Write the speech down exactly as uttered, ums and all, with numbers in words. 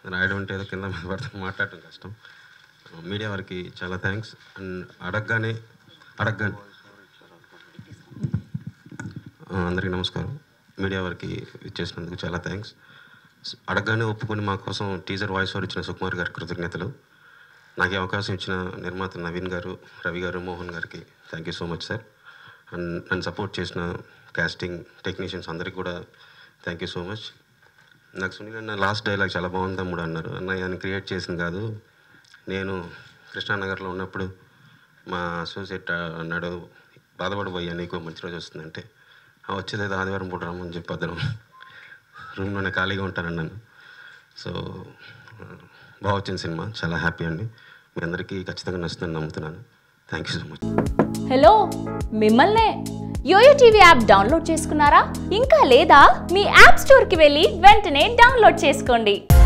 రాయడం అంటే ఏదో కింద మీద పడితే మాట్లాడటం కష్టం. మీడియా వారికి చాలా థ్యాంక్స్. అండ్ అడగగానే అడగగానే అందరికీ నమస్కారం. మీడియా వారికి ఇచ్చేసినందుకు చాలా థ్యాంక్స్. అడగగానే ఒప్పుకొని మా కోసం టీజర్ వాయిస్ ఓవర్ ఇచ్చిన సుకుమార్ గారికి కృతజ్ఞతలు. నాకు ఈ అవకాశం ఇచ్చిన నిర్మాత నవీన్ గారు, రవి గారు, మోహన్ గారికి thank you so much sir. And నన్ను సపోర్ట్ చేసిన కాస్టింగ్ టెక్నీషియన్స్ అందరికీ కూడా థ్యాంక్ యూ సో మచ్. నాకు సునీల్ అన్న లాస్ట్ డైలాగ్ చాలా బాగుంది తమ్ముడు అన్నారు. అన్న ఆయన క్రియేట్ చేసింది కాదు, నేను కృష్ణానగర్లో ఉన్నప్పుడు మా అసోసియేట్ అన్నాడు, బాధపడిపోయా నీకు మంచి రోజు వస్తుందంటే, వచ్చేది ఆదివారం పూట రమ్మని చెప్పి అద్దరం రూమ్లోనే ఖాళీగా ఉంటానన్నాను. సో బాగా వచ్చింది సినిమా, చాలా హ్యాపీ అండి. మీ అందరికీ ఖచ్చితంగా నచ్చుతుందని నమ్ముతున్నాను. Thank you so much. Hello, మిమ్మల్నే యోయో టీవీ యాప్ డౌన్లోడ్ చేసుకున్నారా? ఇంకా లేదా? మీ యాప్ స్టోర్కి వెళ్ళి వెంటనే డౌన్లోడ్ చేసుకోండి.